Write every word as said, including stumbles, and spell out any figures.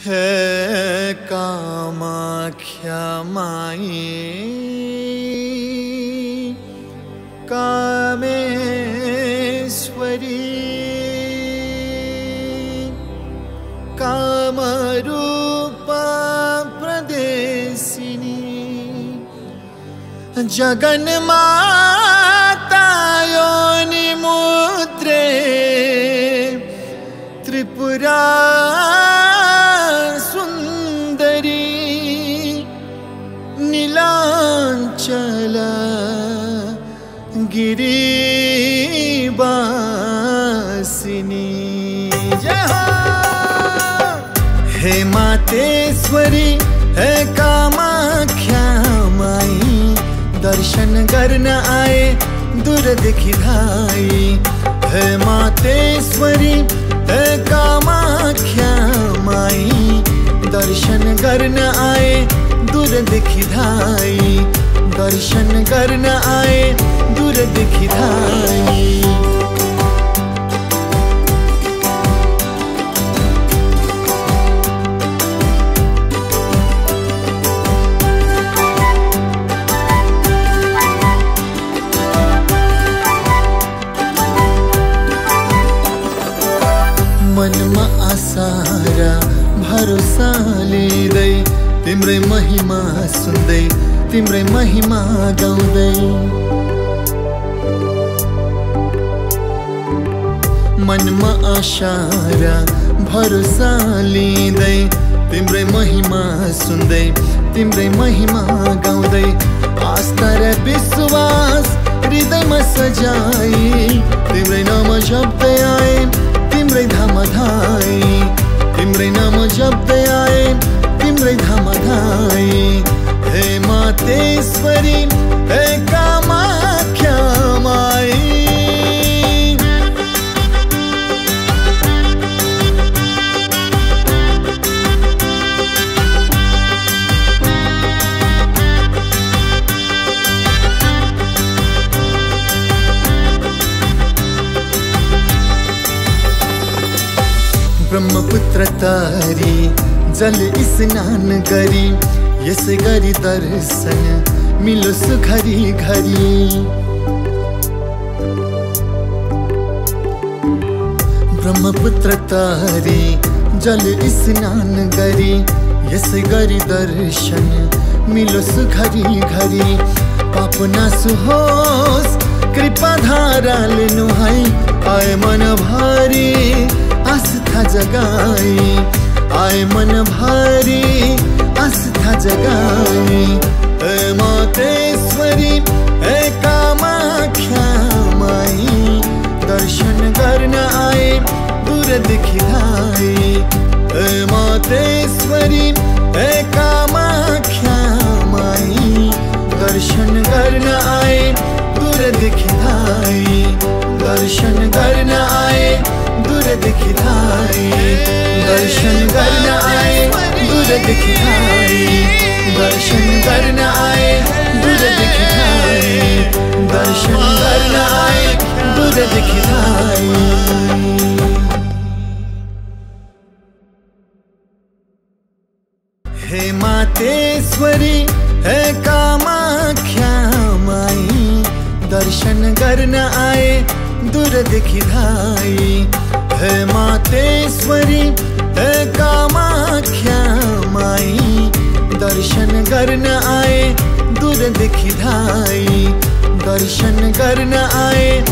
है कामाख्या माई कामेश्वरी कामरूपा प्रदेशिनी जगन्माता योनि मुद्रे त्रिपुरा सुंदरी नीलांचल गिरिवासिनी जय हो। हे मातेश्वरी है कामाख्या माई दर्शन करन आए दूर दिखी धाई। है मातेश्वरी है कामाख्या माई दर्शन करन आए दूर दिखी धाई। दर्शन करन आए दूर दिखी धाई। मनमा आसारा भरोसा लिँदै तिम्रै महिमा सुन्दै तिम्रै महिमा गाउँदै। मनमा आसारा भरोसा लिँदै तिम्रै महिमा सुन्दै तिम्रै महिमा गाउँदै। आस्था र विश्वास हृदयमा सजाई तिम्रै नाम जप्दै आए तिम्रै धाम धाई। तिम्रै नाम जप्दै आए तिम्रै धाम धाई। हे मातेश्वरी हे कामाख्या माई। ब्रह्मपुत्र तारी जल स्नान गरी यसै गरी दर्शन मिलोस् घरी घरी। ब्रह्मपुत्र तारी जल स्नान गरी यसै गरी दर्शन मिलोस् घरी घरी। पाप नासु होस् कृपा धारा लिनु है आए मन भरी आस्था जगाई। आए मन भरी आस्था जगाई। हे मातेश्वरी हे कामाख्या माई दर्शन करन आए दूर दिखी धाई। हे मातेश्वरी हे कामाख्या माई दर्शन करन आए दूर दिखी धाई। दर्शन करन आए दूर दिखी धाई। दर्शन करन आए दूर दिखी धाई। दर्शन करन आए दूर दिखी धाई। दर्शन करन आए दूर दिखी धाई। हे मातेश्वरी है कामाख्या माई दर्शन करन आए दूर दिखी धाई। है मातेश्वरी है कामाख्या माई दर्शन करन आए दूर दिखी धाई। दर्शन करन आए